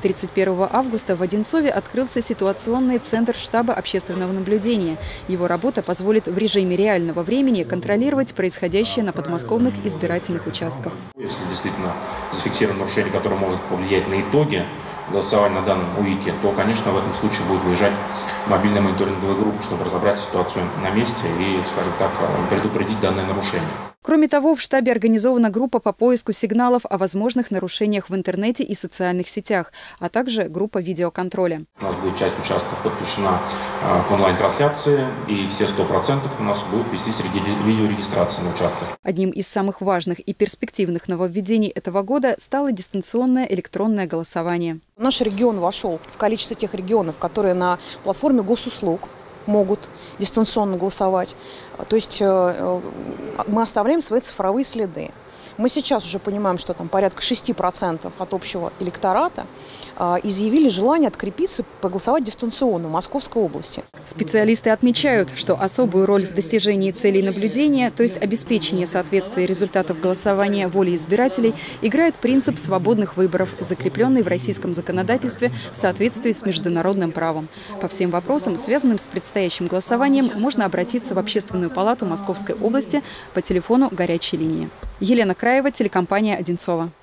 31 августа в Одинцове открылся ситуационный центр штаба общественного наблюдения. Его работа позволит в режиме реального времени контролировать происходящее на подмосковных избирательных участках. Если действительно зафиксировано нарушение, которое может повлиять на итоги голосования на данном УИКе, то, конечно, в этом случае будет выезжать мобильная мониторинговая группа, чтобы разобрать ситуацию на месте и, скажем так, предупредить данное нарушение. Кроме того, в штабе организована группа по поиску сигналов о возможных нарушениях в интернете и социальных сетях, а также группа видеоконтроля. У нас будет часть участков подключена к онлайн-трансляции, и все 100% у нас будут вестись видеорегистрации на участках. Одним из самых важных и перспективных нововведений этого года стало дистанционное электронное голосование. Наш регион вошел в количество тех регионов, которые на платформе госуслуг могут дистанционно голосовать. То есть мы оставляем свои цифровые следы. Мы сейчас уже понимаем, что там порядка 6% от общего электората изъявили желание открепиться, проголосовать дистанционно в Московской области. Специалисты отмечают, что особую роль в достижении целей наблюдения, то есть обеспечение соответствия результатов голосования воле избирателей, играет принцип свободных выборов, закрепленный в российском законодательстве в соответствии с международным правом. По всем вопросам, связанным с предстоящим голосованием, можно обратиться в Общественную палату Московской области по телефону горячей линии. Елена Краева, телекомпания «Одинцова».